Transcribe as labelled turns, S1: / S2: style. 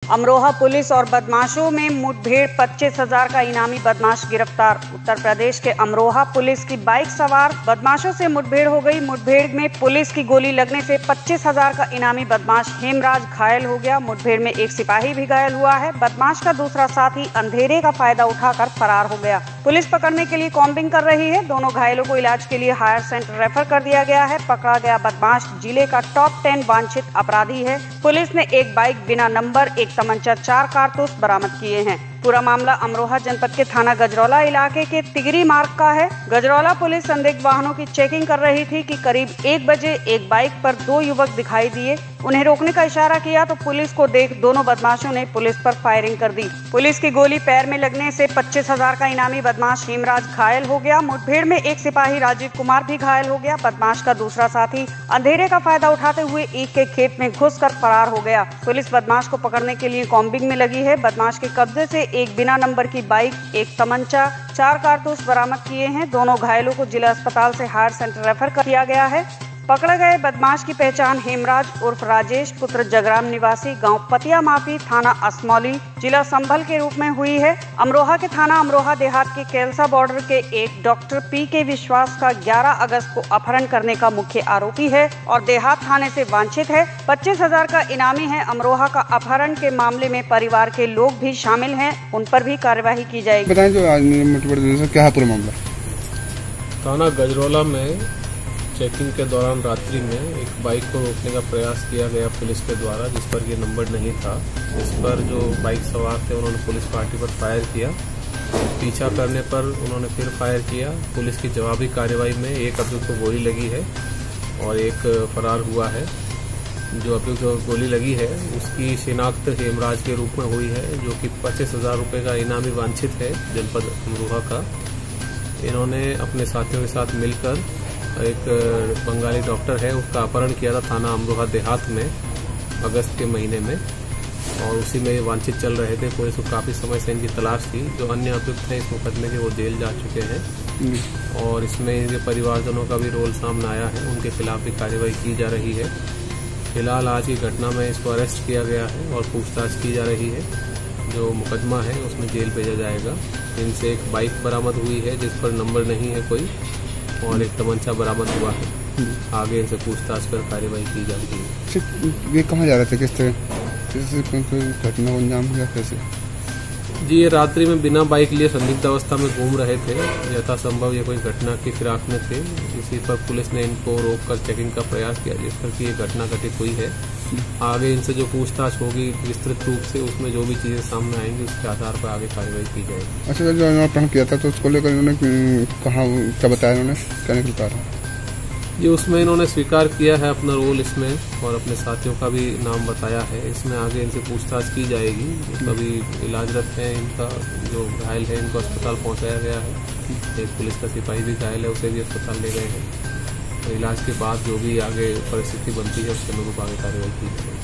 S1: Amroha police और बदमाशों में मुठभेड़, 25,000 का इनामी बदमाश गिरफ्तार। उत्तर प्रदेश के अमरोहा पुलिस की बाइक सवार बदमाशों से मुठभेड़ हो गई। मुठभेड़ में पुलिस की गोली लगने से 25,000 का इनामी बदमाश हेमराज घायल हो गया। मुठभेड़ में एक सिपाही भी घायल हुआ है। बदमाश का दूसरा साथी अंधेरे का फायदा उठाकर फरार हो गया। पुलिस पकड़ने के लिए कॉम्बिंग कर रही है। दोनों घायलों को इलाज के लिए हायर सेंटर रेफर कर दिया गया है। पकड़ा गया बदमाश जिले का टॉप 10 वांछित अपराधी है। पुलिस ने एक बाइक बिना नंबर, एक तमंचा, 4 कारतूस बरामद किए हैं। पूरा मामला अमरोहा जनपद के थाना गजरौला इलाके के तिगरी मार्ग का है। गजरौला पुलिस संदिग्ध वाहनों की चेकिंग कर रही थी कि करीब 1 बजे एक बाइक पर 2 युवक दिखाई दिए। उन्हें रोकने का इशारा किया तो पुलिस को देख दोनों बदमाशों ने पुलिस पर फायरिंग कर दी। पुलिस की गोली पैर में लगने से 25,000 का इनामी बदमाश हेमराज घायल हो गया। मुठभेड़ में एक सिपाही राजीव कुमार भी घायल हो गया। बदमाश का दूसरा साथी अंधेरे का फायदा उठाते हुए ईख के खेत में घुसकर फरार हो गया। पुलिस बदमाश को पकड़ने के लिए कॉम्बिंग में लगी है। बदमाश के कब्जे से एक बिना नंबर की बाइक, एक तमंचा, 4 कारतूस बरामद किए हैं। दोनों घायलों को जिला अस्पताल से हायर सेंटर रेफर किया गया है। पकड़े गए बदमाश की पहचान हेमराज उर्फ राजेश पुत्र जगराम निवासी गांव पतिया माफी, थाना असमौली, जिला संभल के रूप में हुई है। अमरोहा के थाना अमरोहा देहात के केलसा बॉर्डर के एक डॉक्टर पी.के. विश्वास का 11 अगस्त को अपहरण करने का मुख्य आरोपी है और देहात थाने से वांछित है। 25,000 का इनामी है। अमरोहा का अपहरण के मामले में परिवार के लोग भी शामिल हैं, उन पर भी कार्यवाही की जाएगी।
S2: बताएं जो आज क्या है पूरा मामला?
S3: थाना गजरौला में चेकिंग के दौरान रात्रि में एक बाइक को रोकने का प्रयास किया गया पुलिस के द्वारा, जिस पर ये नंबर नहीं था। इस पर जो बाइक सवार थे उन्होंने पुलिस पार्टी पर फायर किया। पीछा करने पर उन्होंने फिर फायर किया। पुलिस की जवाबी कार्रवाई में एक अभियुक्त को गोली लगी है और एक फरार हुआ है। जो अभियुक्त को गोली लगी है उसकी शिनाख्त हेमराज के रूप में हुई है, जो कि 25,000 रुपये का इनामी वांछित है जनपद अमरोहा का। इन्होंने अपने साथियों के साथ मिलकर एक बंगाली डॉक्टर है उसका अपहरण किया था थाना अमरोहा देहात में अगस्त के महीने में, और उसी में वांछित चल रहे थे। पुलिस को काफी समय से इनकी तलाश थी। जो अन्य अभियुक्त हैं इस मुकदमे के वो जेल जा चुके हैं और इसमें इनके परिवारजनों का भी रोल सामने आया है। उनके खिलाफ भी कार्रवाई की जा रही है। फिलहाल आज की घटना में इसको अरेस्ट किया गया है और पूछताछ की जा रही है। जो मुकदमा है उसमें जेल भेजा जाएगा। इनसे एक बाइक बरामद हुई है जिस पर नंबर नहीं है कोई, और एक तमंचा बरामद हुआ है। आगे इनसे पूछताछ कर कार्रवाई की जाएगी।
S2: ये कहाँ जा रहे थे, किस तरह कोई घटना को अंजाम दिया, कैसे?
S3: जी, ये रात्रि में बिना बाइक लिए संदिग्ध अवस्था में घूम रहे थे। यथासंभव ये कोई घटना की फिराक में थे। इसी पर पुलिस ने इनको रोककर चेकिंग का प्रयास किया, जिस पर कि ये घटना घटित हुई है। आगे इनसे जो पूछताछ होगी विस्तृत रूप से, उसमें जो भी चीजें सामने आएंगी उसके आधार पर आगे कार्रवाई की जाएगी।
S2: अच्छा, जो इन्होंने अपहरण किया था तो उसको लेकर इन्होंने कहा, क्या बताया इन्होंने, क्या निकल पा रहा?
S3: जी, उसमें इन्होंने स्वीकार किया है अपना रोल इसमें और अपने साथियों का भी नाम बताया है। इसमें आगे इनसे पूछताछ की जाएगी। कभी इलाजरत है, इनका जो घायल है इनको अस्पताल पहुंचाया गया है। एक पुलिस का सिपाही भी घायल है, उसे भी अस्पताल ले गए हैं। तो इलाज के बाद जो भी आगे परिस्थिति बनती है उसके अनुरूप आगे कार्रवाई की जाएगी।